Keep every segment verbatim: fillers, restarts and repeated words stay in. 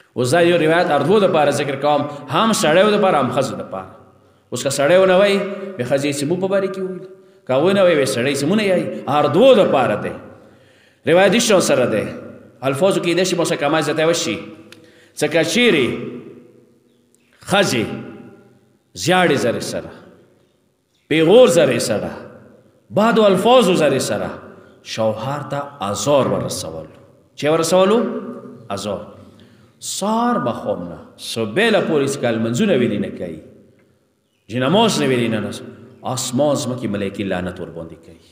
اوس دا یو روایت اردو دپاره ذکر کوم، هم سړیو دپاره هم ښځو دپاره. اوس که سړی ونه وایي بیا ښځې یې څه مو په باره کې وویل، که هغوی نه وایي بیا سړی څه مونه یایي. اردو دپاره دی. روایتي شان سره دی. الفاظو کیدای شي مسکمه زیاتی وشي. څه که چیرې ښځې زیاړې زرې سره، پیغور زرې سره، بعدو الفاظو زرې سره شوهر ته ازار ورسولو. چی ورسولو؟ ازار. سار بخوم نه صبح پورې چې کله لمونځونه ویلي نه کوي، چې نماز نه ویلي نه نس اسمان ځمکې ملایکې لعنت ورباندې کوي،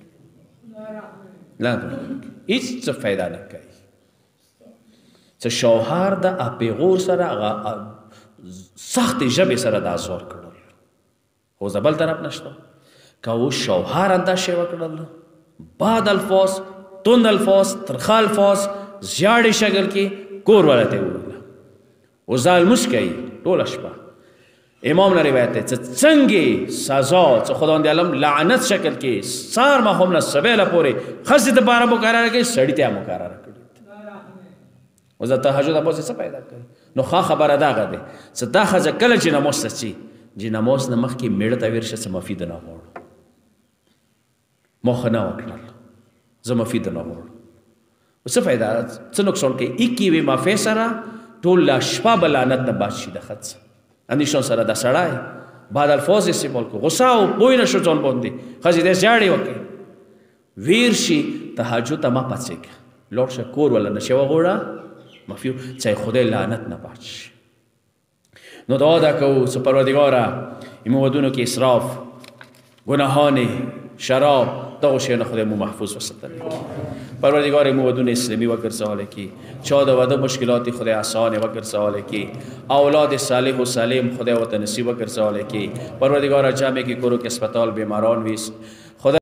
لعنت ورباندې کوي، هېڅ څه فایده نه کوي. څه شوهر د پیغور سره هغه سختې ژبې سره د ازار کړل، خو د بل طرف نشته. که اوس شوهر هم دا شی وکړل، باد الفاظ، تند الفاظ، ترخه الفاظ، زیاړې شکل کې کور والا ته یې وویله. اوس دا لمونځ کوي ټوله شپه. امام نه روایت دی څه څنګې سزا څه خداوند عالم لعنت شکل کې سار ماښام نه سبیله پورې ښځې دپاره مقرره کړي، سړي ته یې مقرره کړي. اوس د تهجد لمونځ څه پیدا کوي؟ نو ښه خبره دغه دی چې دا ښځه کله چې نماز ته ځي، چې نماز نه مخکې مېړه ته ورشه څه معافي د نه غواړو، ما ښه نه وکړل، زه معافي د نه غواړم. څه فایده، څه نقصان کوي؟ ایکې وې معافۍ سره ټوله شپه به لعنت نه باد شي د ښځه. اندېشان سره دا سړی بعد الفاظ استعمال کړو، غصه او پوه نه شو ځان باندې، ښځې دې زیاړې وکړي، ویر شي تهجد ته مه پاڅېږه، لاړ شه کور والا نه شي وغواړه معافي، چې خدای لعنت نه باد شي. نو دعا دا کوو چې پروردګاره ایمو ودونو کې اسراف، گناهان، شراب، دغو شیانو خدای مو محفوظ وساتلی. پروردگار مو ودون اسلامی وگرځولی کی، چا د واده مشکلات خدای آسان وگرځولی کی، اولاد صالح و سالم خدای ورته نصیب وگرځولی کی. پروردگار جمعی که کرو که اسپتال بیماران ویست